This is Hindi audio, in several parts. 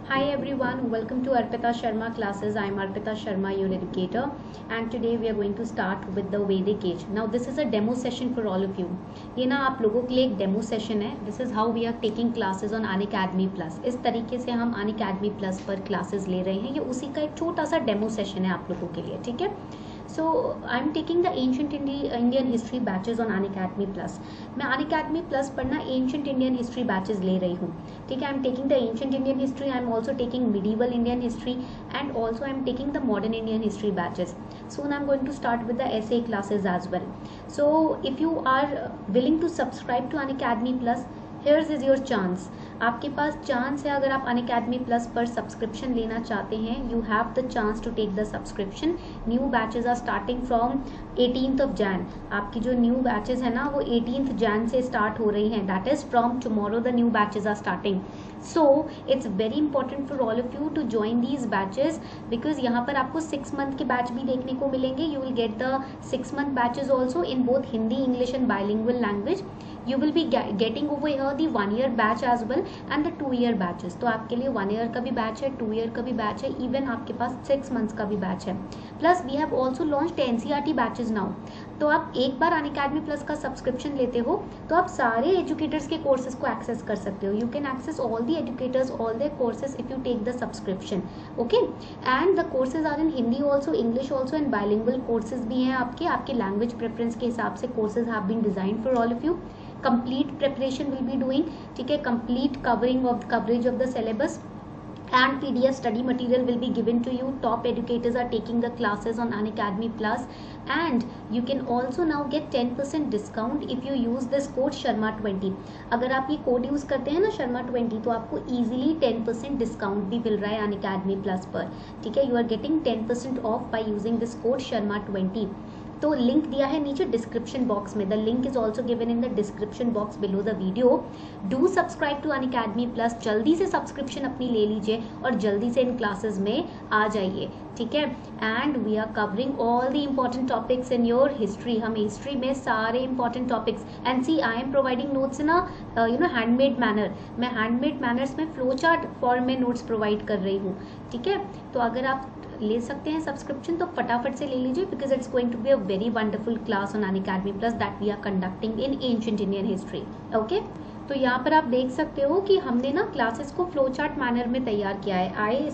Hi everyone, welcome to Arpita Sharma classes. I am Arpita Sharma, your educator, and today we are going to start with the Vedic age. Now this is a demo session for all of you. ये ना आप लोगों के लिए एक डेमो सेशन है. This is how we are taking classes on Unacademy Plus. इस तरीके से हम Unacademy Plus पर क्लासेस ले रहे हैं. ये उसी का एक छोटा सा डेमो सेशन है आप लोगों के लिए, ठीक है. So I'm taking the ancient Indian history batches on Unacademy Plus. मैं Unacademy Plus पर ना ancient Indian history batches ले रही हूँ, ठीक है. I'm taking the ancient Indian history. I'm also taking medieval Indian history and also I'm taking the modern Indian history batches. Soon I'm going to start with the essay classes as well. So if you are willing to subscribe to Unacademy Plus, here's is your chance. आपके पास चांस है, अगर आप अनअकैडमी प्लस पर सब्सक्रिप्शन लेना चाहते हैं, you have the chance to take the subscription. New batches are starting from 18th of Jan. आपकी जो न्यू बैचेस है ना वो 18th Jan से स्टार्ट हो रही हैं. That is from tomorrow the new batches are starting. So it's very important for all of you to join these batches because यहाँ पर आपको 6 month के बैच भी देखने को मिलेंगे. You will get the 6 month batches also in both Hindi, English and bilingual language. You will be getting over here the 1 year batch as well and the 2 year batches. तो आपके लिए 1 year का भी बैच है, 2 year का भी बैच है, इवन आपके पास 6 months का भी बैच है. Plus we have also launched NCERT batches now. तो आप एक बार अनअकैडमी प्लस का सब्सक्रिप्शन लेते हो तो आप सारे एजुकेटर्स के कोर्सेज को एक्सेस कर सकते हो. You can access all the educators all the courses if you take the subscription. Okay, and the courses are in Hindi also, English also and bilingual courses भी हैं आपके लैंग्वेज प्रेफरेंस के हिसाब से courses have been designed for all of you. Complete preparation will be doing, ठीक है. Complete coverage of the syllabus and PDF study material will be given to you. Top educators are taking the classes on Unacademy Plus and you can also now get 10% discount if you use this code Sharma20. अगर आप ये कोड यूज करते हैं ना Sharma20 तो आपको easily 10% डिस्काउंट भी मिल रहा है Unacademy Plus पर, ठीक है. You are getting 10% off by using this code Sharma20. तो लिंक दिया है नीचे डिस्क्रिप्शन बॉक्स में. The link is also given in the description box below the video. Do subscribe to Unacademy plus. जल्दी से सब्सक्रिप्शन अपनी ले लीजिए और जल्दी से इन क्लासेस में आ जाइए, ठीक है. And we are covering all the important topics in your history. हम हिस्ट्री में सारे important topics and see I am providing notes in handmade manner. मैं हैंडमेड मैनर्स में फ्लो चार्ट फॉर्म में नोट्स प्रोवाइड कर रही हूँ, ठीक है. तो अगर आप ले सकते हैं सब्सक्रिप्शन तो फटाफट से ले लीजिए because it's going to be a very wonderful class on Unacademy plus that we are conducting in ancient Indian history. Okay, तो यहाँ पर आप देख सकते हो कि हमने ना क्लासेस को फ्लो चार्ट मैनर में तैयार किया है. I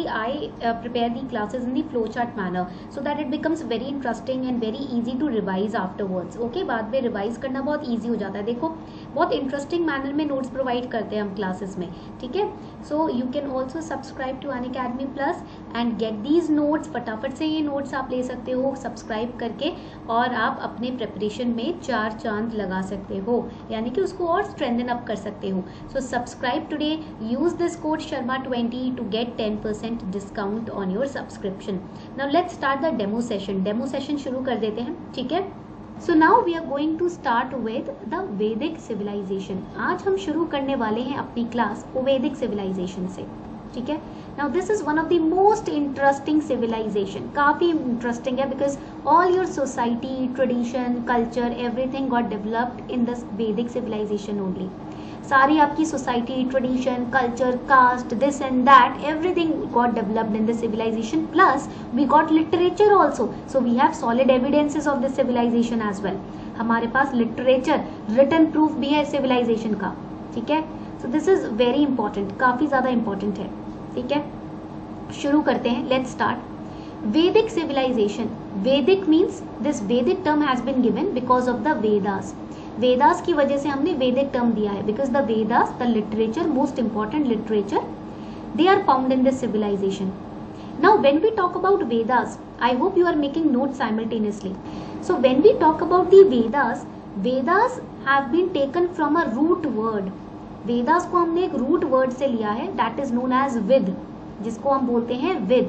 prepare the classes in the flow chart manner so that it becomes very interesting and very easy to revise afterwards. Okay, बाद में रिवाइज करना बहुत ईजी हो जाता है. देखो बहुत इंटरेस्टिंग मैनर में नोट्स प्रोवाइड करते हैं हम क्लासेस में, ठीक है. So you can also subscribe to Unacademy plus and get these notes. फटाफट से ये नोट्स आप ले सकते हो सब्सक्राइब करके और आप अपने प्रिपरेशन में 4 चांद लगा सकते हो, यानी कि उसको और स्ट्रेंथन अप कर सकते हो. So subscribe today, use this code Sharma20 to get 10% discount on your subscription. Now let's start the demo session. Demo session शुरू कर देते हैं, ठीक है. So now we are going to start with the Vedic civilization. आज हम शुरू करने वाले हैं अपनी क्लास वैदिक सिविलाइजेशन से, ठीक है. Now this is one of the most interesting civilization. काफी इंटरेस्टिंग है because all your society, tradition, culture, everything got developed in this Vedic civilization only. सारी आपकी society, tradition, culture, caste, this and that, everything got developed in this civilization. Plus we got literature also. So we have solid evidences of this civilization as well. हमारे पास literature, written proof भी है civilization का, ठीक है. So this is very important, काफी ज्यादा important है, ठीक है. शुरू करते हैं. Let's start. Vedic civilization. Vedic means this Vedic term has been given because of the Vedas. Vedas की वजह से हमने वैदिक टर्म दिया है because the Vedas, the literature, most important literature, they are found in this civilization. Now when we talk about Vedas, I hope you are making note simultaneously. So when we talk about the Vedas, Vedas have been taken from a root word. Vedas को हमने एक रूट वर्ड से लिया है that is known as vid, जिसको हम बोलते हैं vid.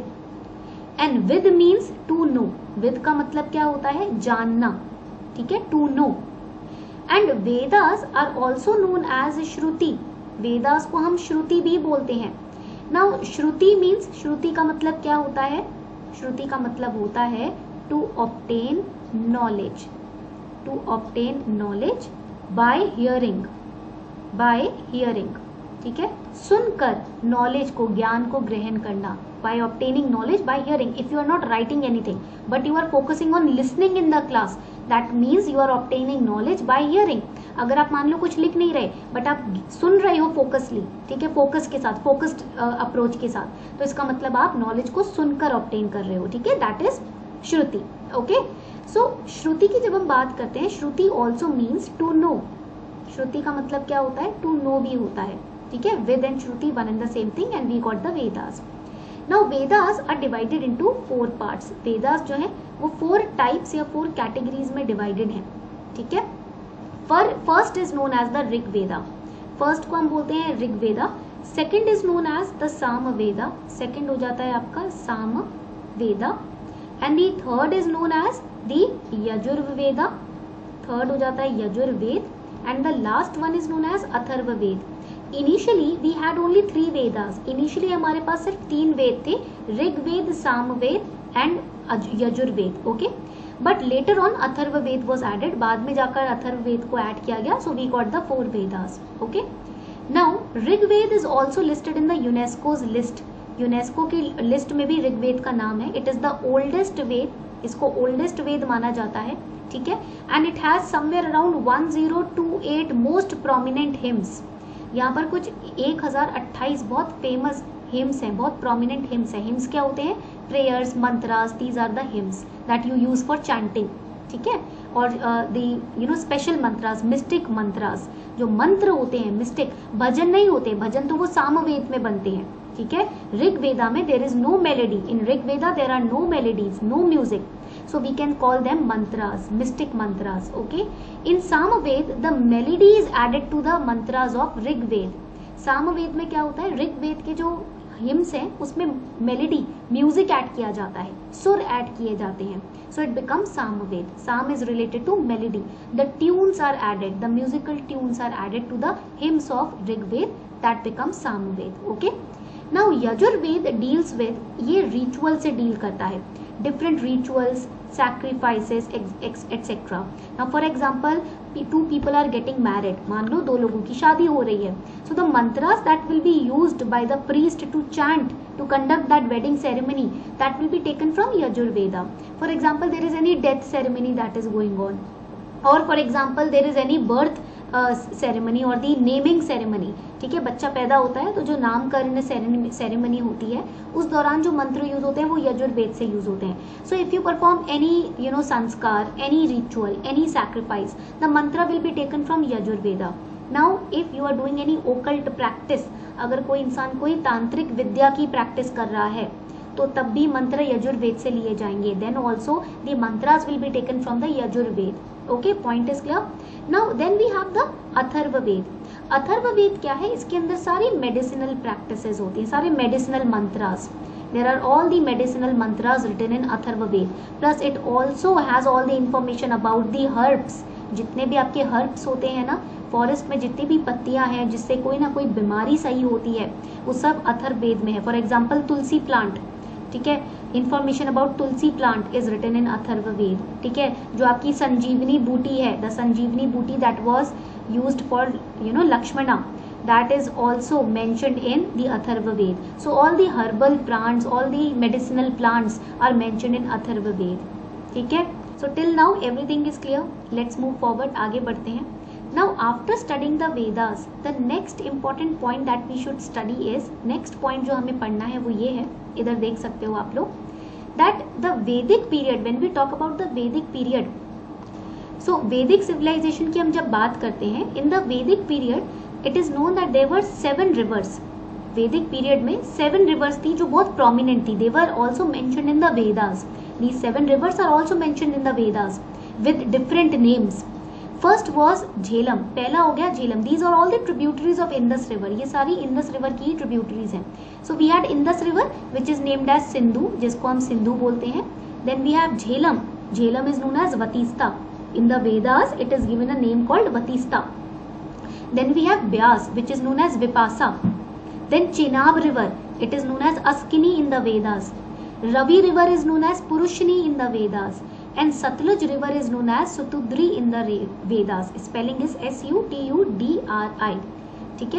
And vid means to know. Vid का मतलब क्या होता है? जानना, ठीक है, to know. And Vedas are also known as Shruti. Vedas को हम श्रुति भी बोलते हैं. नाउ श्रुति मीन्स, श्रुति का मतलब क्या होता है? श्रुति का मतलब होता है to obtain knowledge. To obtain knowledge by hearing. By hearing, ठीक है, सुनकर नॉलेज को, ज्ञान को ग्रहण करना, by obtaining knowledge by hearing. If you are not writing anything but you are focusing on listening in the class, that means you are obtaining knowledge by hearing. अगर आप मान लो कुछ लिख नहीं रहे बट आप सुन रहे हो फोकसली, ठीक है, फोकस के साथ, फोकस्ड अप्रोच के साथ, तो इसका मतलब आप नॉलेज को सुनकर ऑब्टेन कर रहे हो, ठीक है, that is Shruti. Okay, so Shruti की जब हम बात करते हैं, Shruti also means to know. Shruti का मतलब क्या होता है? टू नो भी होता है, ठीक है. Veda and Shruti one and the same thing and we got the Vedas. Now Vedas are divided into 4 parts. Vedas जो है वो 4 types या 4 categories में divided हैं, ठीक है. First is known as the Rig Veda. First को हम बोलते हैं ऋग वेदा. Second is known as the Sam Veda. Second हो जाता है आपका साम वेदा. And the third is known as the Yajurveda. Third हो जाता है Yajurveda. And the last one is known as Atharvaveda. Initially we had only 3 Vedas. Initially हमारे पास सिर्फ 3 वेद थे, Rigveda, Samaveda and Yajurveda. Okay, but later on Atharvaveda was added. बाद में जाकर अथर्ववेद को ऐड किया गया. So we got the 4 Vedas. Okay, now Rigveda is also listed in the UNESCO's list. UNESCO की लिस्ट में भी ऋग्वेद का नाम है. It is the oldest Veda. इसको ओल्डेस्ट वेद माना जाता है, ठीक है. And it has somewhere around 1028 most prominent hymns. यहाँ पर कुछ 1028 बहुत फेमस हिम्स हैं, बहुत प्रोमिनेंट हिम्स हैं. हिम्स क्या होते हैं? Prayers, mantras. These are the hymns that you use for chanting, ठीक है. और the special mantras, mystic mantras, जो मंत्र होते हैं मिस्टिक, भजन नहीं होते. भजन तो वो सामवेद में बनते हैं, ठीक है. ऋग वेदा में there is no melody. In Rig Veda there are no melodies, no music. So we can call them mantras, mystic mantras. Okay. In Samaved, the melody is added to the mantras of Rigved. Samaveda में क्या होता है? ऋग्वेद के जो हिम्स हैं उसमें मेलेडी, म्यूजिक ऐड किया जाता है, सुर ऐड किए जाते हैं. So it becomes Samaved. Sam is related to melody. The tunes are added. The musical tunes are added to the hymns of Rigved. That becomes Samaved. Okay. Now Yajurved deals with, ये रिचुअल से डील करता है. Different rituals, sacrifices, etc. Now for example, 2 people are getting married. मान लो 2 लोगों की शादी हो रही है. So the mantras that will be used by the priest to chant, to conduct that wedding ceremony, that will be taken from Yajurveda. For example, there is any death ceremony that is going on, or for example there is any birth ceremony और दी नेमिंग सेरेमनी, ठीक है. बच्चा पैदा होता है तो जो नामकरण सेरेमनी होती है उस दौरान जो मंत्र यूज होते हैं वो यजुर्वेद से यूज होते हैं. So if you perform any sanskar, any ritual, any sacrifice, the mantra will be taken from Yajurveda. Now if you are doing any occult practice, अगर कोई इंसान कोई तांत्रिक विद्या की प्रैक्टिस कर रहा है तो तब भी मंत्र यजुर्वेद से लिए जाएंगे. Then also the mantras will be taken from the Yajurveda. Okay, point is clear. Now then we have the Atharvaveda. Atharvaveda क्या है? इसके अंदर सारी मेडिसिनल प्रैक्टिसेस होती हैं, सारे medicinal mantras. There are all the medicinal mantras written in Atharvaveda. Plus it also has all the information about the herbs. जितने भी आपके हर्ब्स होते हैं ना, फॉरेस्ट में जितनी भी पत्तियां हैं जिससे कोई ना कोई बीमारी सही होती है, वो सब अथर्ववेद में है. फॉर एग्जाम्पल तुलसी प्लांट, ठीक है. Information about tulsi plant is written in Atharvaveda, ठीक है. जो आपकी संजीवनी बूटी है, the Sanjeevani booti that was used for Lakshmana, that is also mentioned in the Atharvaved. So all the herbal plants, all the medicinal plants are mentioned in Atharvaved. ठीक है. So till now everything is clear. Let's move forward. आगे बढ़ते हैं. Now after studying the Vedas, the next important point that we should study is, next point जो हमें पढ़ना है वो ये है, इधर देख सकते हो आप लोग, that the Vedic period, when we talk about the Vedic period, so Vedic civilization की हम जब बात करते हैं, in the Vedic period it is known that there were 7 rivers. Vedic period में 7 rivers थी जो बहुत prominent थी. They were also mentioned in the Vedas. These 7 rivers are also mentioned in the Vedas with different names. First was Jhelum. पहला हो गया Jhelum. These are all the tributaries of Indus River. ये सारी Indus River की tributaries हैं. So we had Indus River which is named as Sindhu, जिसको हम सिंधु बोलते हैं. Then we have Jhelum. Jhelum is known as Vatista. In the Vedas it is given a name called Vatista. Then we have Byas which is known as Vipasa. Then Chenab River, it is known as Askini in the Vedas. Ravi River is known as Purushini in the Vedas. And Satluj River is known as Sutudri in the Vedas. Spelling is Sutudri. ठीक है.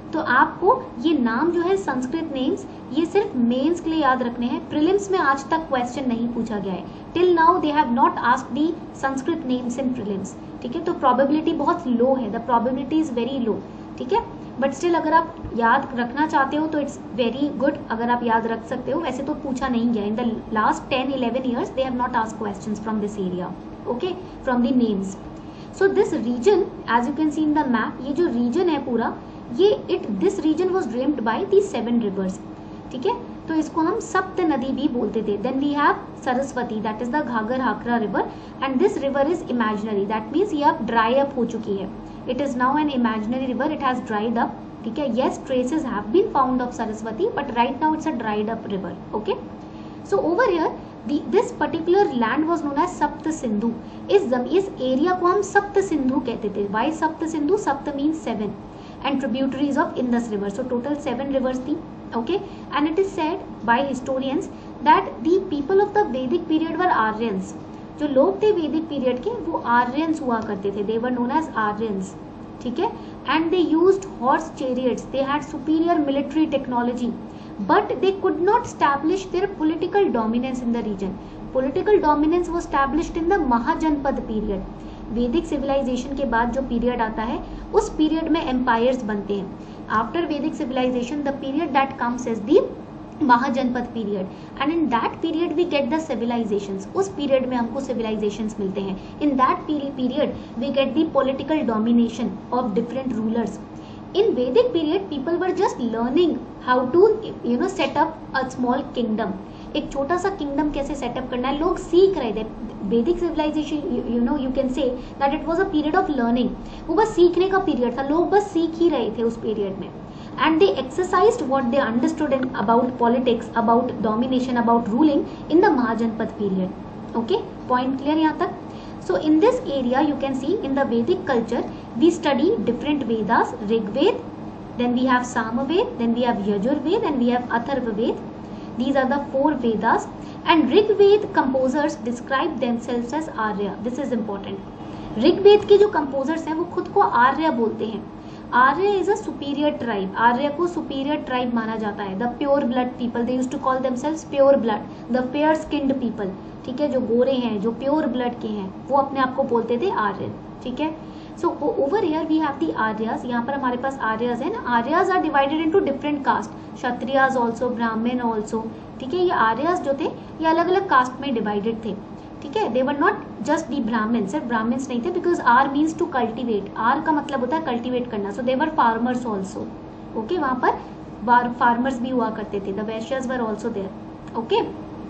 तो आपको ये नाम जो है संस्कृत नेम्स, ये सिर्फ मेंस के लिए याद रखने हैं, प्रीलिम्स में आज तक क्वेश्चन नहीं पूछा गया है। Till now they have not asked the Sanskrit names in prelims, ठीक है। तो प्रोबेबिलिटी बहुत लो है, the probability is very low, ठीक है। बट स्टिल अगर आप याद रखना चाहते हो तो इट्स वेरी गुड, अगर आप याद रख सकते हो। वैसे तो पूछा नहीं गया, in the last 10-11 years they have not asked questions from this area, okay, from the names. So this region as you can see in the map, ये जो रीजन है पूरा, ये this region was drained by the 7 rivers, ठीक है। तो इसको हम सप्त नदी भी बोलते थे। Then we have Saraswati, that is the Ghaggar Hakra river, and this river is imaginary, that means ये अब ड्राई अप हो चुकी है। It is now an imaginary river, it has dried up, ठीक है। Yes, traces have been found of Saraswati, but right now it's a dried up river, okay. So over here this particular land was known as Sapta Sindhu. इस एरिया को हम सप्त सिंधु कहते थे। Y Sapta Sindhu? Sapta means 7 and tributaries of Indus river, so total 7 rivers थी, okay, and it is said by historians that the people of the Vedic period were Aryans. जो लोग थे वेदिक पीरियड के वो आर्यंस हुआ करते थे, they were known as Aryans, ठीक है। and they used horse chariots, they had superior military technology, but they could not establish their political dominance in the region. Political dominance was established in the Mahajanpad period. वैदिक सिविलाइजेशन के बाद जो पीरियड आता है उस पीरियड में एम्पायर्स बनते हैं। After Vedic civilization the period that comes is the Mahajanapada period, and in that period we get the civilizations. उस पीरियड में हमको सिविलाइजेशंस मिलते हैं। In that period we get the political domination of different rulers. In Vedic period people were just learning how to set up a small kingdom. एक छोटा सा किंगडम कैसे सेटअप करना है लोग सीख रहे थे। Vedic civilization you can say that it was a period of learning. वो बस सीखने का पीरियड था, लोग बस सीख ही रहे थे उस पीरियड में। And they exercised what they understood about politics, about domination, about ruling in the Mahajanapada period, okay. Point clear यहाँ तक? So in this area you can see in the Vedic culture we study different Vedas, Rigved, then we have Samaved, then we have Yajurved, and we have Atharvaved. These are the 4 Vedas, and Rigved composers describe themselves as Arya. This is important. Rigved के जो composers हैं वो खुद को आर्य बोलते हैं। आर्य is a superior tribe. आर्य को superior tribe माना जाता है। The pure blood people, they used to call themselves pure blood, the fair skinned people, ठीक है। जो गोरे हैं, जो प्योर ब्लड के हैं, वो अपने आप को बोलते थे आर्यन, ठीक है। So over here we have the Aryas. यहाँ पर हमारे पास आर्यस है ना। Aryas are divided into different caste, Kshatriyas also, Brahman also, ठीक है। ये आर्यस जो थे ये अलग अलग कास्ट में डिवाइडेड थे, ठीक है। दे वर नॉट जस्ट दी ब्राह्मण, सिर्फ ब्राह्मण्स नहीं थे, बिकॉज आर मीन्स टू कल्टिवेट। आर का मतलब होता है कल्टिवेट करना। So they were farmers also, okay. वहाँ पर फार्मर्स भी हुआ करते थे। The Vaishyas were also there, okay.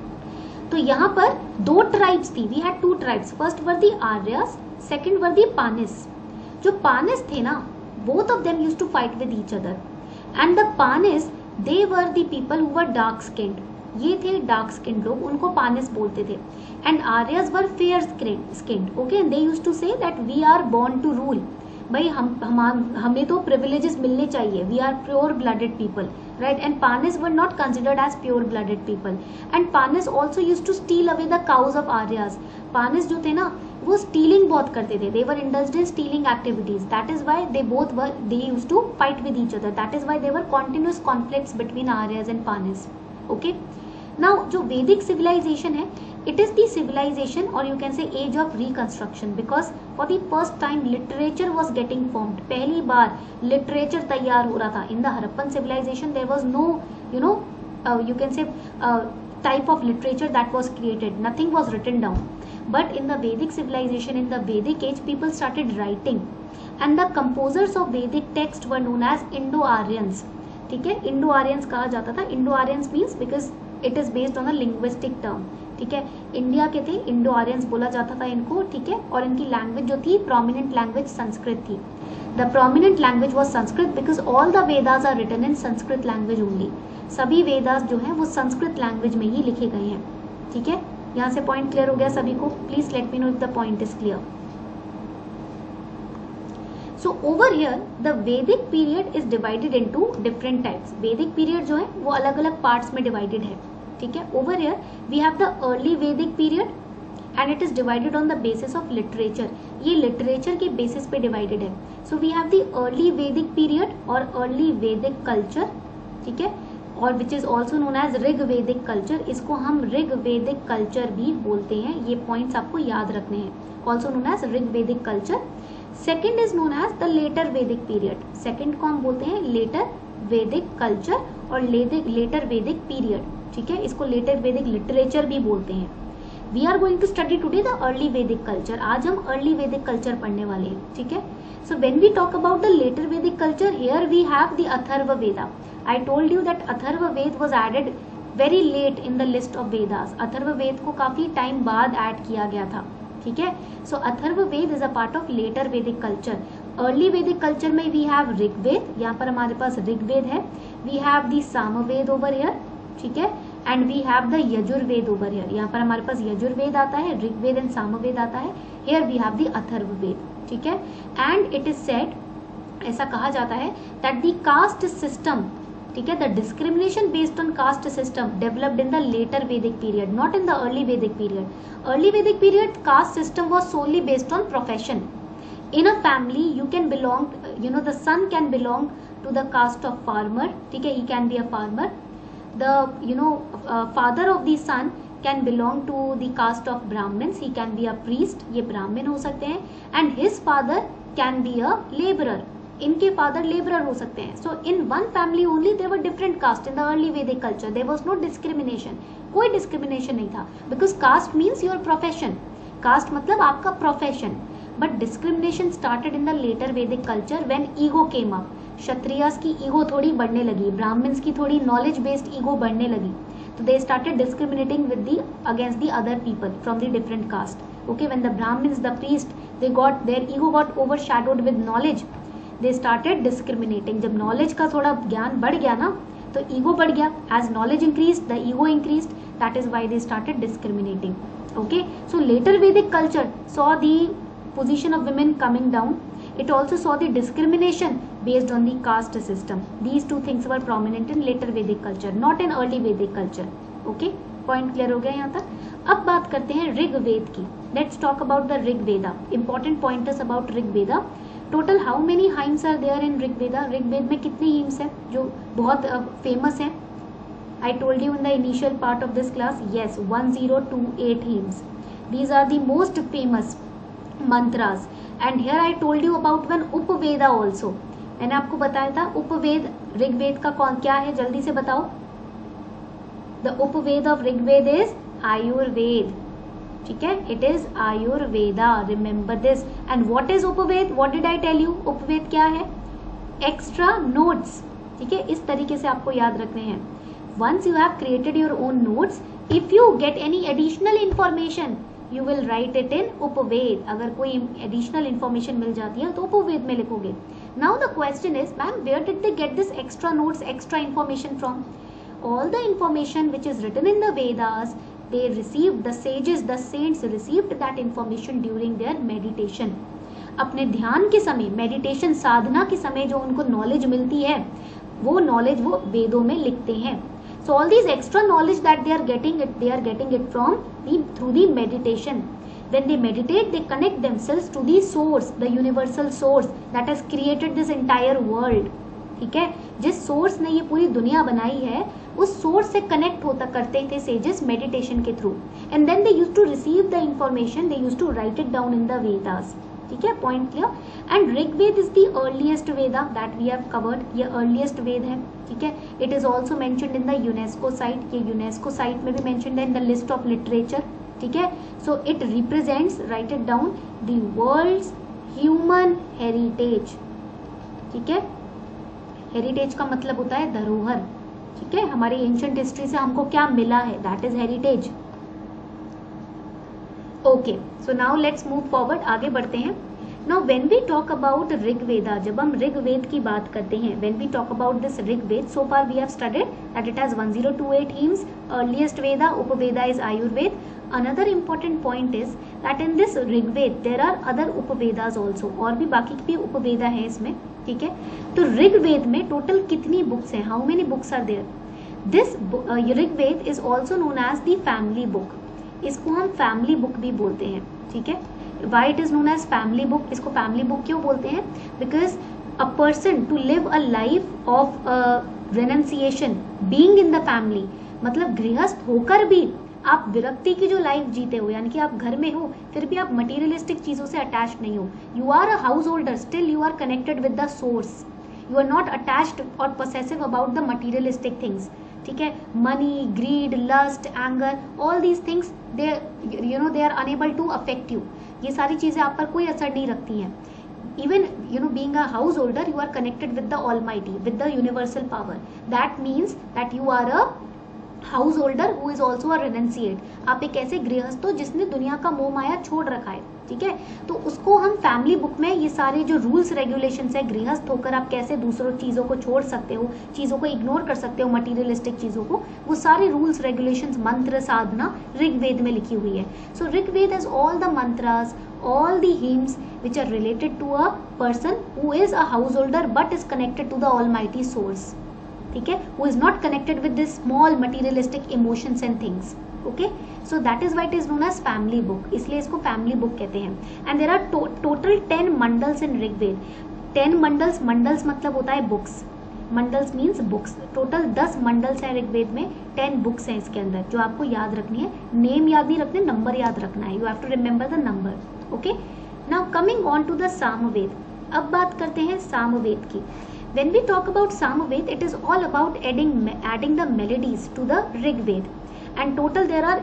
तो यहाँ पर 2 ट्राइब्स थी। We had 2 tribes. First were the Aryas, second were the Panis. जो पानिस थे ना, both of them used to fight with each other, and the Panis they were the people who were dark skinned. ये थे डार्क स्किन्ड लोग, उनको पानिस बोलते थे। And Aryas were fair skinned, okay. They used to say that we are born to rule. भाई हमें तो प्रिविलेजेस मिलने चाहिए। We are pure blooded people, right? And Panis were not considered as pure blooded people, and Panis also used to steal away the cows of Aryas. Panis जो थे ना वो stealing बहुत करते थे. They were indulged in stealing activities. That is why they used to fight with each other. That is why there were continuous conflicts between Aryas and Panis. Okay. Now जो Vedic civilization है, it is the civilization or you can say age of reconstruction, because for the first time literature was getting formed. पहली बार literature तैयार हो रहा था. In the Harappan civilization there was no you can say type of literature that was created. Nothing was written down. But in the Vedic civilization, in the Vedic age, people started writing, and the composers of Vedic text were known as Indo-Aryans. ठीक है, Indo-Aryans कहा जाता था. Indo-Aryans means because it is based on a linguistic term. ठीक है, इंडिया के थे, इंडो आर्यंस बोला जाता था इनको. ठीक है, और इनकी लैंग्वेज जो थी, प्रोमिनेंट लैंग्वेज संस्कृत थी. The prominent language was Sanskrit because all the Vedas are written in Sanskrit language only. सभी वेदास जो हैं वो संस्कृत लैंग्वेज में ही लिखे गए हैं. ठीक है, यहाँ से पॉइंट क्लियर हो गया सभी को? Please let me know if the point is clear. So over here the Vedic period is divided into different types. Vedic period जो है वो अलग अलग parts में divided है. ठीक है, over here we have the early Vedic period and it is divided on the basis of literature, ये लिटरेचर के बेसिस पे डिवाइडेड है. So we have the early Vedic period और अर्ली वैदिक कल्चर, ठीक है, और which is also known as Rig Vedic culture. इसको हम ऋग वैदिक कल्चर भी बोलते हैं. ये पॉइंट्स आपको याद रखने हैं. Also known as Rig Vedic culture. Second is known as the later Vedic period. Second को हम बोलते हैं लेटर वैदिक कल्चर और लेटर वैदिक पीरियड, ठीक है. इसको लेटर वैदिक लिटरेचर भी बोलते हैं. We are going to study today the early Vedic culture. आज हम अर्ली वैदिक कल्चर पढ़ने वाले हैं, ठीक है. So when we talk about the later Vedic culture, here we have the Atharva Veda. I told you that Atharva Veda was added very late in the list of Vedas. Atharva Veda को काफी टाइम बाद ऐड किया गया था, ठीक है. So Atharva Veda is a part of later Vedic culture. Early Vedic culture में वी हैव ऋग्वेद, यहाँ पर हमारे पास ऋग्वेद है. We have the Samaveda over here, ठीक है, and we have the Yajurveda over here. यहाँ पर हमारे पास यजुर्वेद आता है, ऋग्वेद एंड सामवेद आता है. Here we have the Atharva Veda, ठीक है. एंड इट इज सेड, ऐसा कहा जाता है दैट द कास्ट सिस्टम, ठीक है, the discrimination based on caste system developed in the later Vedic period, not in the early Vedic period. Early Vedic period caste system was solely based on profession. In a family you can belong, you know, the son can belong to the caste of farmer, ठीक है, he can be a farmer. The, you know, father of the son can belong to the caste of Brahmins, he can be a priest, ये ब्राह्मण हो सकते हैं. And his father can be a labourer, इनके फादर लेबरर हो सकते हैं. So in one family only there were different caste. In the early Vedic culture there was no discrimination, कोई डिस्क्रिमिनेशन नहीं था, because caste means your profession. Caste मतलब आपका profession. But discrimination started in the later Vedic culture when ego came up. Kshatriyas की ईगो थोड़ी बढ़ने लगी, ब्राह्मण्स की थोड़ी नॉलेज बेस्ड ईगो बढ़ने लगी, तो they started discriminating with the against the other people from the different caste. Okay, when the Brahmans, the priest, they got their ego got overshadowed with knowledge, they started discriminating. जब नॉलेज का थोड़ा ज्ञान बढ़ गया ना, तो ईगो बढ़ गया. As knowledge increase the ego increase, that is why they started discriminating. Okay, so later Vedic culture saw the position of women coming down. It also saw the discrimination based on the caste system. These two things were prominent in later Vedic culture, not in early Vedic culture. Okay, point clear हो गया यहाँ तक. अब बात करते हैं ऋग्वेद की. Let's talk about the Rigveda. Important pointers about Rigveda. Total how many hymns are there in Rigveda. Rigveda में कितने हिम्स हैं जो बहुत फेमस हैं? I told you in the initial part of this class, yes, 1028 hymns. These are the most famous mantras. And here I told you about one Upaveda also. मैंने आपको बताया था उपवेद ऋग्वेद का कौन क्या है, जल्दी से बताओ. The Upaveda of Rigveda is Ayurveda, ठीक है, it is Ayurveda. Remember this. And what is Upaveda? What did I tell you? Upaveda क्या है? एक्स्ट्रा नोट्स, ठीक है, इस तरीके से आपको याद रखने हैं. Once you have created your own notes, if you get any additional information you will write it in Upaveda. अगर कोई एडिशनल इंफॉर्मेशन मिल जाती है तो उपवेद में लिखोगे. Now the question is, ma'am where did they get this extra notes, extra information from? All the information which is written in the Vedas, they received, the sages, the saints received that information during their meditation. अपने ध्यान के समय, मेडिटेशन साधना के समय जो उनको नॉलेज मिलती है, वो नॉलेज वो वेदों में लिखते हैं. So all these extra knowledge that they are getting it from through the meditation. When they meditate, they connect themselves to the source, the universal source that has created this entire world. ठीक है, जिस सोर्स ने ये पूरी दुनिया बनाई है, उस सोर्स से कनेक्ट होता करते थे सेजेस मेडिटेशन के through. And then they used to receive the information, they used to write it down in the Vedas. ठीक है, point clear. And Rigveda is the earliest Veda that we have covered. ये अर्लीस्ट वेद है, ठीक है. It is also mentioned in the UNESCO site. ये यूनेस्को साइट में भी मेंशन्ड है in the list of literature. ठीक है, so it represents, right it down, the world's human heritage. ठीक है, हेरिटेज का मतलब होता है धरोहर. ठीक है, हमारी एंशिएंट हिस्ट्री से हमको क्या मिला है, that is heritage. Okay, so now let's move forward, आगे बढ़ते हैं. Now when we talk about Rigveda, जब हम ऋग्वेद की बात करते हैं, when we talk about this Rigveda, so far we have studied that it has 1028 hymns. Earliest Veda, Upaveda is Ayurveda. Another important point is that in this Rigved there are other Upavedas also, और भी बाकी भी उपवेदा है इसमें. ठीक है, तो ऋग्वेद में टोटल कितनी बुक्स हैं? How many books are there? This Rigveda is also known as the family book. इसको हम फैमिली बुक भी बोलते हैं, ठीक है। वाई इट इज नोन एज फैमिली बुक, इसको फैमिली बुक क्यों बोलते हैं? Because a person to live a life of renunciation being in the family, मतलब गृहस्थ होकर भी आप विरक्ति की जो लाइफ जीते हो, यानी कि आप घर में हो फिर भी आप मटीरियलिस्टिक चीजों से अटैच नहीं हो, you are a householder, still you are connected with the source, you are not attached और possessive about the materialistic things, ठीक है। Money, greed, lust, anger, all these things they they are unable to affect you, ये सारी चीजें आप पर कोई असर नहीं रखती हैं। Even being a householder, you are connected with the Almighty, with the universal power. That means that you are a householder who is also a renunciate. आप एक ऐसे गृहस्थ हो जिसने दुनिया का मोह माया छोड़ रखा है, ठीक है। तो उसको हम फैमिली बुक में ये सारे जो रूल्स रेगुलेशंस है, गृहस्थ होकर आप कैसे दूसरों चीजों को छोड़ सकते हो, चीजों को इग्नोर कर सकते हो, मटीरियलिस्टिक चीजों को, वो सारे रूल्स रेगुलेशंस, मंत्र, साधना ऋग्वेद में लिखी हुई है। So Rigved has all the mantras, all the hymns which are related to a person who is a householder but is connected to the almighty source, ठीक है, who is not connected with this small materialistic emotions and things, okay, so that is why it is known as family book, इसलिए इसको family book कहते हैं। and there are total 10 mandals in Rigveda. 10 mandals, mandals मतलब होता है books, mandals means books, total 10 mandals है ऋग्वेद में, 10 बुक्स हैं इसके अंदर, जो आपको याद रखनी है, नेम याद नहीं रखने, नंबर याद रखना है, you have to remember the number, okay. Now coming on to the Samaved, अब बात करते हैं सामवेद की। When we talk about Samaved, it is all about adding the melodies to the Rigved, and total there are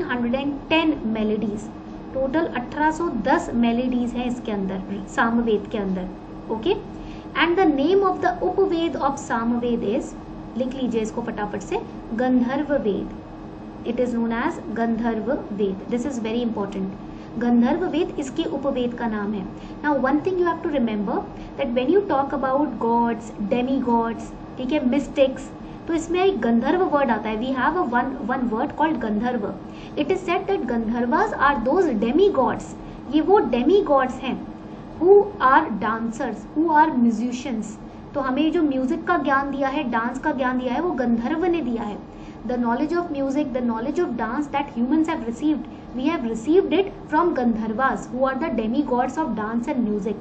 1810 melodies, total 1810 melodies हैं इसके अंदर, सामवेद के अंदर, okay. And the name of the Upaveda of Samaved is, लिख लीजिए इसको फटाफट से, गंधर्व वेद, it is known as Gandharva Ved, this is very important. Gandharva Ved इसके उपवेद का नाम है। Now one thing you have to remember that when you talk about gods, demigods, ठीक है, मिस्टिक्स, तो इसमें एक गंधर्व वर्ड आता है, we have a one word called Gandharva. It is said that Gandharvas are those demigods, ये वो डेमी गॉड्स हैं who are dancers, who are musicians, तो हमें जो म्यूजिक का ज्ञान दिया है, डांस का ज्ञान दिया है, वो गंधर्व ने दिया है। The knowledge of music, the knowledge of dance that humans have received, we have received it from Gandharvas who are the demigods of dance and music,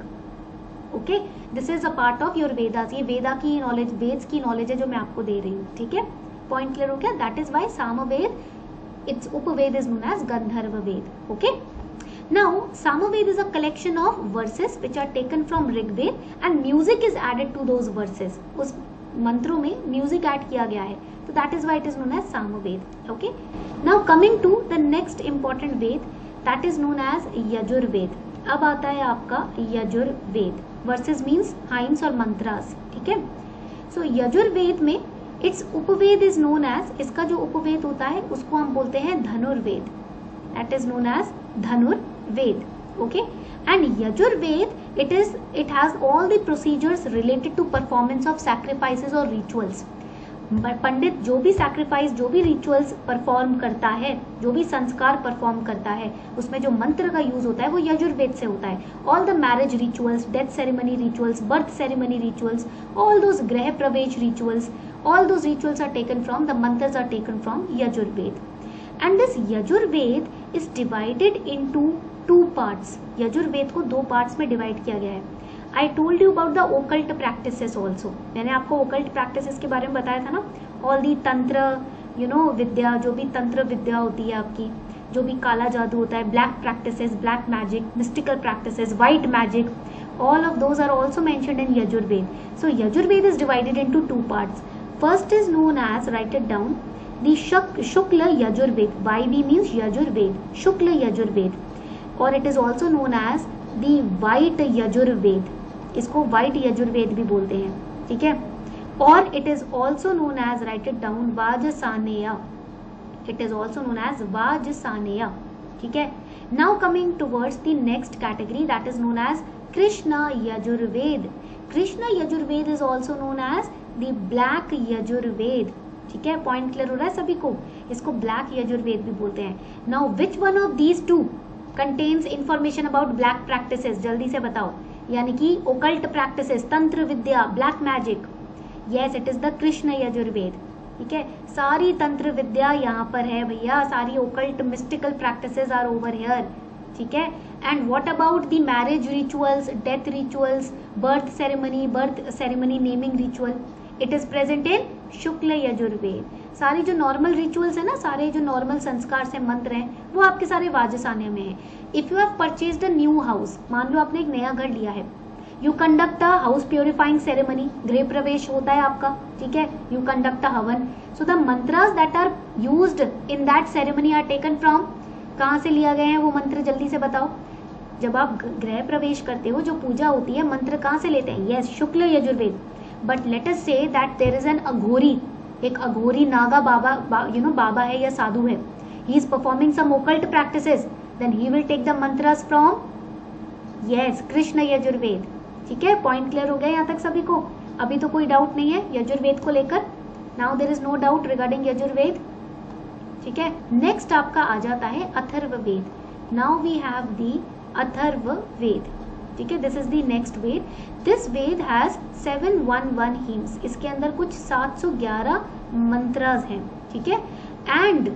okay. This is a part of your Vedas, ये वेदा की नॉलेज, वेद्स की नॉलेज है जो मैं आपको दे रही हूँ, ठीक है। पॉइंट क्लियर हो गया? That is why Samaved, its Upaved is known as Gandharva Ved, okay. Now, Samaved is a collection of verses which are taken from Rigved and music is added to those verses. उस मंत्रों में म्यूजिक ऐड किया गया है, तो that is why it is known as Samaved. Okay. Now coming to the next important Ved, that is known as Yajurved. अब आता है आपका यजुर्वेद, verses means hymns और mantras, ठीक है। So यजुर्वेद में its Upaveda is known as, इसका जो उपवेद होता है उसको हम बोलते हैं धनुर्वेद, that is known as Dhanurveda, okay। and Yajurved, it has all the procedures related to performance of sacrifices or rituals। पंडित जो भी सैक्रिफाइस, जो भी रिचुअल्स परफॉर्म करता है, जो भी संस्कार परफॉर्म करता है, उसमें जो मंत्र का यूज होता है वो यजुर्वेद से होता है। All the marriage rituals, death ceremony rituals, birth ceremony rituals, all those griha pravesh rituals, all those rituals are taken from, the mantras are taken from Yajurved. And this Yajurved is divided into 2 parts. Yajurved को 2 पार्ट्स में डिवाइड किया गया है। I told you about the occult practices also. मैंने आपको occult practices के बारे में बताया था ना, all the तंत्र, विद्या, जो भी तंत्र विद्या होती है आपकी, जो भी काला जादू होता है, black practices, black magic, mystical practices, white magic, all of those are also mentioned in Yajurved. So Yajurved is divided into 2 parts. First is known as, write it down, the Shukla Yajurved, YV means Yajurved, Shukla Yajurved, or it is also known as the White Yajurved, इसको White Yajurved भी बोलते हैं, ठीक है। और it is also known as, write it down, Vajsaneya, it is also known as Vajsaneya, ठीक है। Now coming towards the next category, that is known as Krishna Yajurved. Krishna Yajurved is also known as the Black Yajurved, ठीक है। पॉइंट क्लियर हो रहा है सभी को? इसको ब्लैक यजुर्वेद भी बोलते हैं। Now which one of these 2 contains information about black practices, जल्दी से बताओ, यानी कि ओकल्ट प्रैक्टिसेस, तंत्र विद्या, black magic. Yes, it is the Krishna Yajurved, ठीक है, सारी तंत्र विद्या यहाँ पर है भैया, सारी occult mystical practices are over here, ठीक है। And what about the marriage rituals, death rituals, birth ceremony, naming ritual, it is present in Shukla Yajurved. सारी जो नॉर्मल रिचुअल्स है ना, सारे जो नॉर्मल संस्कार से मंत्र हैं, वो आपके सारे वाजसान्य में है। If you have purchased a new house, मान लो आपने एक नया घर लिया है, you conduct a house purifying ceremony, griha pravesh होता है आपका, ठीक है, you conduct a havan. So the mantras that are used in that ceremony are taken from, कहाँ से लिया गए हैं वो मंत्र, जल्दी से बताओ। जब आप गृह प्रवेश करते हो, जो पूजा होती है, मंत्र कहाँ से लेते हैं? Yes, Shukla Yajurved. But let us say that there is an Aghori, एक अघोरी नागा बाबा, बाबा है या साधु है, he is performing some occult practices, then he will take the mantras from, yes, Krishna Yajurved. ठीक है, पॉइंट क्लियर हो गया यहाँ तक सभी को? अभी तो कोई डाउट नहीं है यजुर्वेद को लेकर? Now there is no doubt regarding Yajurved, ठीक है। नेक्स्ट आपका आ जाता है Atharvaved. Now we have the Atharvaved, ठीक है, this is the next Ved. This Ved has 711 hymns, इसके अंदर कुछ 711 मंत्रास हैं, ठीक है। And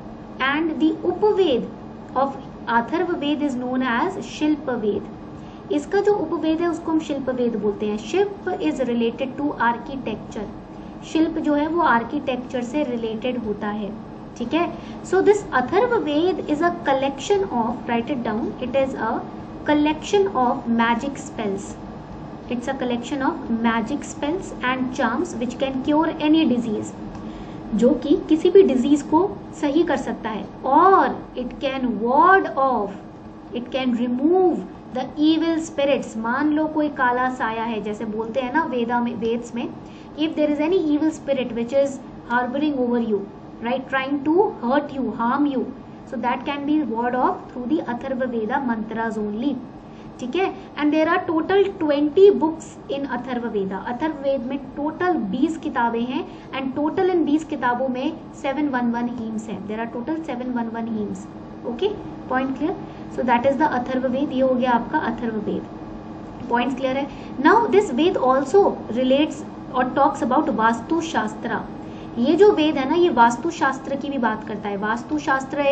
the Upaveda of Atharvaved is known as Shilpaved. इसका जो उपवेद है उसको हम शिल्पवेद बोलते हैं। शिल्प इज रिलेटेड टू आर्किटेक्चर, शिल्प जो है वो आर्किटेक्चर से रिलेटेड होता है, ठीक है। So this Atharvaved is a collection of, write it down, it is a collection of magic spells. It's a collection of magic spells and charms which can cure any disease, जो कि किसी भी डिजीज को सही कर सकता है। और it can ward off, it can remove the evil spirits। मान लो कोई काला साया है, जैसे बोलते हैं ना वेद्स में, if there is any evil spirit which is harboring over you, right, trying to hurt you, harm you, so that can be ward off through the Atharvaveda mantras only, ठीक है। and there are total 20 books in Atharvaveda। Atharvaveda में टोटल 20 किताबें हैं and total इन 20 किताबों में 711 hymns हैं। there are total 711 hymns, okay, point clear? so that is the Atharvaveda. ये हो गया आपका अथर्ववेद, पॉइंट क्लियर है? now this Ved also relates और talks about वास्तु शास्त्र। ये जो वेद है ना, ये वास्तु शास्त्र की भी बात करता है। Vastu Shastra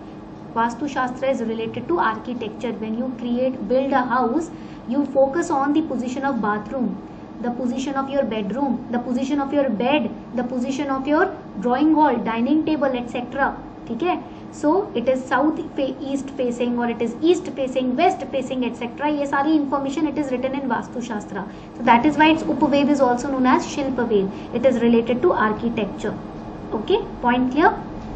is related to architecture. When you build a house, you focus on the position of bathroom, the position of your bedroom, the position of your bed, the position of your drawing hall, dining table etcetera, ठीक है। So it is south east facing और it is east facing, west facing etcetera, ये सारी information it is written in Vastu Shastra. So that is why its Upaved is also known as Shilpaved. It is related to architecture, okay, point clear?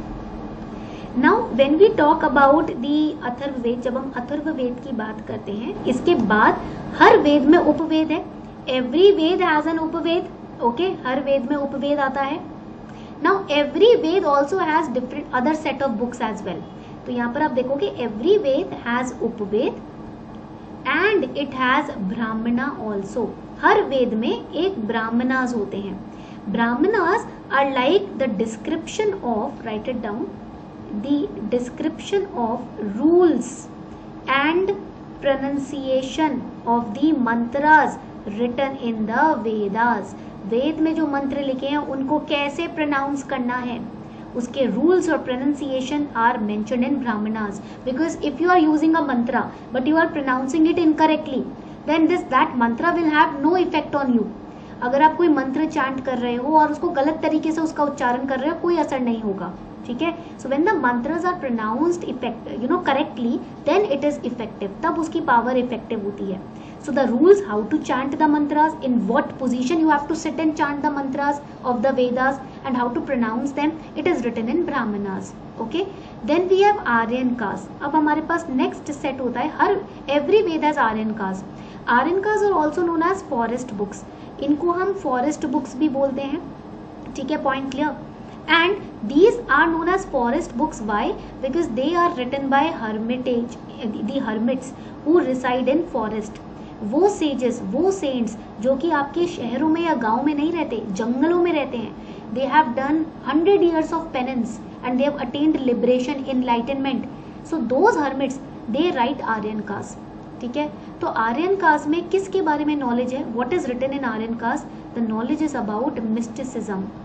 Now when we talk about the Atharvaved, जब हम अथर्ववेद की बात करते हैं, इसके बाद हर वेद में उपवेद है। Every Ved has an Upaved, okay, हर वेद में उपवेद आता है। Now every Ved also has different other set of books as well। तो यहाँ पर आप देखोगे every Ved has Upaveda and it has ब्राह्मणा also। हर वेद में एक ब्राह्मणास होते हैं। Brahmanas are like the description of, write it down, the description of rules and pronunciation of the mantras written in the Vedas। वेद में जो मंत्र लिखे हैं उनको कैसे प्रोनाउंस करना है, उसके रूल्स और pronunciation are mentioned in Brahmanas. Because if you are using a mantra but you are pronouncing it incorrectly, then that mantra will have no effect on you. अगर आप कोई मंत्र चैंट कर रहे हो और उसको गलत तरीके से उसका उच्चारण कर रहे हो, कोई असर नहीं होगा, ठीक है। So when the mantras are pronounced correctly, then it is effective, तब उसकी पावर इफेक्टिव होती है। So the rules how to chant the mantras, in what position you have to sit and chant the mantras of the Vedas, and how to pronounce them, it is written in Brahmanas, okay। Then we have Aryankas। अब हमारे पास next set होता है, every Veda has Aryankas। Aryankas are also known as forest books। इनको हम forest books भी बोलते हैं, ठीक है, point clear? And these are known as forest books, why? Because they are written by the hermits who reside in forest। वो सेजेस, वो सेंट्स जो कि आपके शहरों में या गांव में नहीं रहते, जंगलों में रहते हैं, they have done 100 years of penance and they have attained liberation, enlightenment। so those hermits they write Aryankas, ठीक है। तो Aryankas में किसके बारे में नॉलेज है? what is written in Aryankas? the knowledge is about mysticism,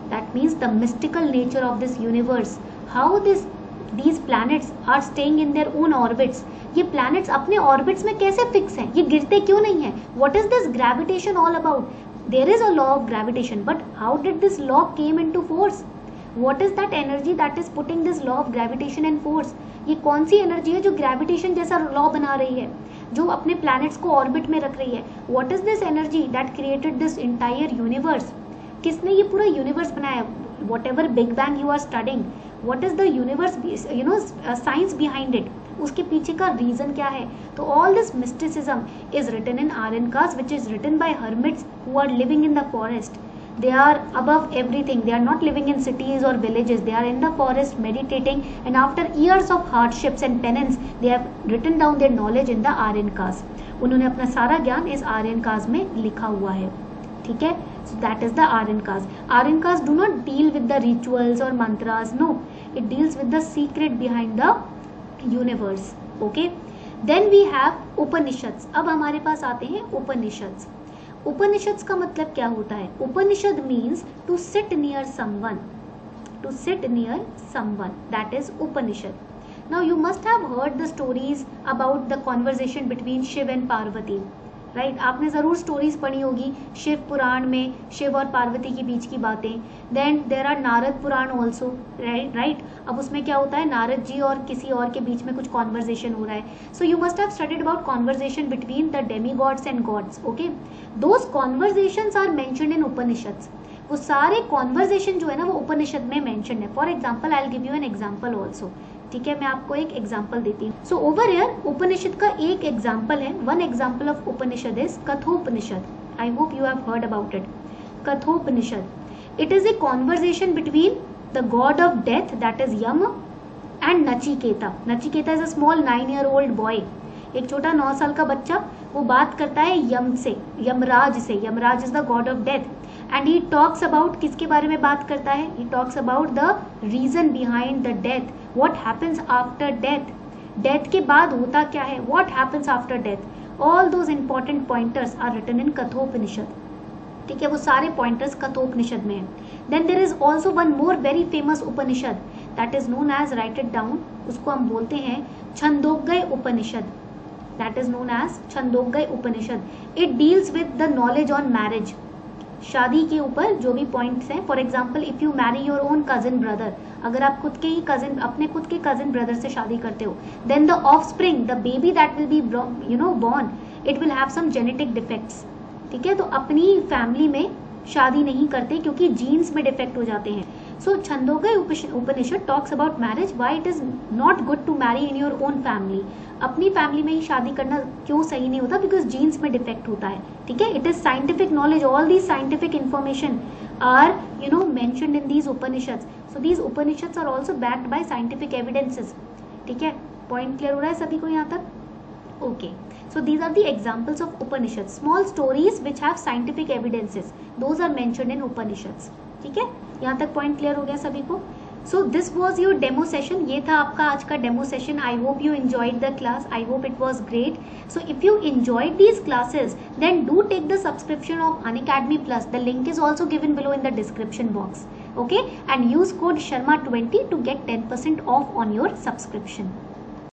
That means the mystical nature of this universe, how these planets are staying in their own orbits. ये planets अपने orbits में कैसे fix हैं, ये गिरते क्यों नहीं हैं? What is this gravitation all about? There is a law of gravitation, but how did this law came into force? What is that energy that is putting this law of gravitation in force? ये कौन सी एनर्जी है जो ग्रेविटेशन जैसा लॉ बना रही है, जो अपने प्लैनेट्स को ऑर्बिट में रख रही है? What is this energy that created this entire universe? किसने ये पूरा यूनिवर्स बनाया? Whatever big bang you are studying, what is the universe, science behind it, उसके पीछे का रीजन क्या है? तो all this mysticism is written in Aranyakas, which is written by hermits who are living in the forest. They are above everything. They are not living in cities or villages. They are in the forest meditating, and after years of hardships and penance, they have written down their knowledge in the Aryancast. उन्होंने अपना सारा ज्ञान इस Aryancast में लिखा हुआ है. ठीक है? So that is the Aryancast. Aryancast do not deal with the rituals or mantras. No, it deals with the secret behind the universe. Okay? Then we have Upanishads. अब हमारे पास आते हैं Upanishads. उपनिषद का मतलब क्या होता है? Upanishad means to sit near someone, to sit near someone, that is Upanishad. Now you must have heard the stories about the conversation between Shiva and Parvati, right? आपने जरूर स्टोरीज पढ़ी होगी शिव पुराण में, शिव और पार्वती के बीच की बातें. Then there are Narad Puran also, right? अब उसमें क्या होता है, नारद जी और किसी और के बीच में कुछ कॉन्वर्सेशन हो रहा है. So you must have studied about conversation between the demigods and gods. Okay, those conversations are mentioned in Upanishads. वो सारे कॉन्वर्सेशन जो है ना वो उपनिषद में मेंशन्ड है. For example I will give you an example also. ठीक है, मैं आपको एक एग्जाम्पल देती हूँ. सो ओवर हियर उपनिषद का एक एग्जाम्पल है. One example of Upanishad is Kathopanishad. I hope you have heard about it. Kathopanishad, it is a conversation between the god of death, that is Yam, and Nachiketa. Nachiketa is a small 9-year-old boy. एक छोटा 9 साल का बच्चा, वो बात करता है यम से, यमराज से. Yamraj is the god of death, and he talks about, किसके बारे में बात करता है? He talks about the reason behind the death. What happens after death, death के बाद होता क्या है? What happens after death? All those important pointers are written in Kathopanishad. ठीक है, वो सारे पॉइंटर्स कठोपनिषद में है. Then there is also one more very famous Upanishad, that is known as, write it down, उसको हम बोलते हैं Chandogya Upanishad. That is known as Chandogya Upanishad. It deals with the knowledge on marriage. शादी के ऊपर जो भी पॉइंट्स हैं. For example, if you marry your own cousin brother, अगर आप खुद के ही कजिन, अपने खुद के कजिन ब्रदर से शादी करते हो, then the offspring, the baby that will be born, it will have some genetic defects. ठीक है, तो अपनी फैमिली में शादी नहीं करते क्योंकि जीन्स में डिफेक्ट हो जाते हैं. So Chandogya Upanishad talks about marriage, why it is not good to marry in your own family. अपनी फैमिली में ही शादी करना क्यों सही नहीं होता? बिकॉज जीन्स में डिफेक्ट होता है. ठीक है, it is scientific knowledge. All these scientific information are mentioned in these Upanishads. So these Upanishads are also backed by scientific evidences. ठीक है, पॉइंट क्लियर हो रहा है सभी को यहाँ तक? Okay, so these are the examples of Upanishads. Small stories which have scientific evidences. Those are mentioned in Upanishads. ठीक है, यहाँ तक पॉइंट क्लियर हो गया सभी को? So this was your demo session. ये था आपका आज का demo session. I hope you enjoyed the class. I hope it was great. So if you enjoyed these classes, then do take the subscription of Unacademy Plus. The link is also given below in the description box. Okay, and use code Sharma20 to get 10% off on your subscription.